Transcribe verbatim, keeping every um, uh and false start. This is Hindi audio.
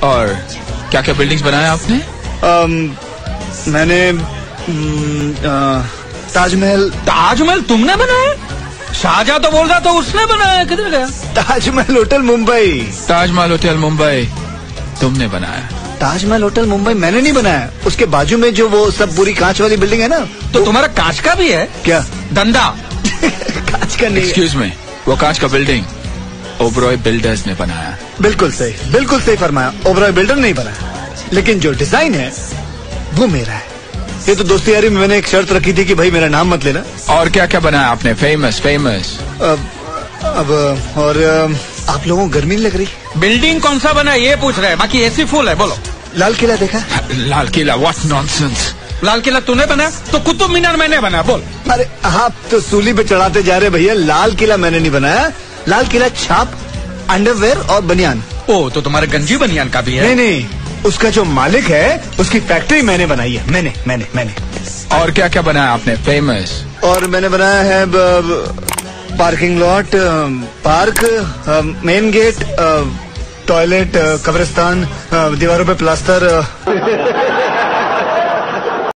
और क्या क्या बिल्डिंग्स बनाया आपने? um, मैंने ताजमहल। ताजमहल तुमने बनाया? शाहजहां तो बोल रहा था उसने बनाया, किधर गया? ताजमहल होटल मुंबई। ताजमहल होटल मुंबई तुमने बनाया? ताजमहल होटल मुंबई मैंने नहीं बनाया, उसके बाजू में जो वो सब पूरी कांच वाली बिल्डिंग है ना। तो वो... तुम्हारा कांच का भी है क्या? धंधा। कांच का नहीं। एक्सक्यूज मी, वो कांच का बिल्डिंग ओबरॉय बिल्डर्स ने बनाया। बिल्कुल सही, बिल्कुल सही फरमाया, ओबरॉय बिल्डर नहीं बनाया, लेकिन जो डिजाइन है वो मेरा है। ये तो दोस्ती यारी में मैंने एक शर्त रखी थी कि भाई मेरा नाम मत लेना। और क्या क्या बनाया आपने? Famous famous. अब अब और आप लोगों को गर्मी नहीं लग रही? बिल्डिंग कौन सा बना ये पूछ रहे हैं, बाकी एसी फुल है। बोलो। लाल किला देखा? लाल किला? What nonsense. लाल किला तूने बनाया तो कुतुब मीनार मैंने बनाया। बोल। अरे आप तो सूली पे चढ़ाते जा रहे भैया, लाल किला मैंने नहीं बनाया। लाल किला छाप, अंडरवेयर और बनियान। ओ तो तुम्हारे गंजी बनियान का भी है? नहीं नहीं, उसका जो मालिक है उसकी फैक्ट्री मैंने बनाई है। मैंने मैंने मैंने और क्या क्या बनाया आपने फेमस? और मैंने बनाया है parking lot, park, main gate, toilet, कब्रिस्तान, दीवारों पे प्लास्टर।